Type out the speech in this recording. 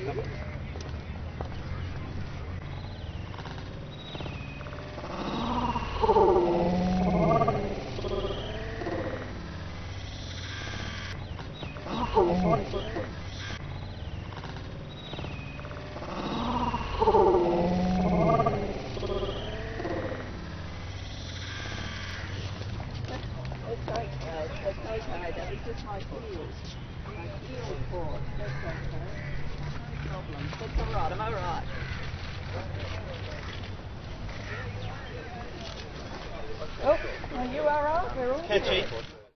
That's okay, that was just my heels. My heel caught. That's okay. No problem. That's alright, I'm alright. Oh, are you alright? We're all Catchy.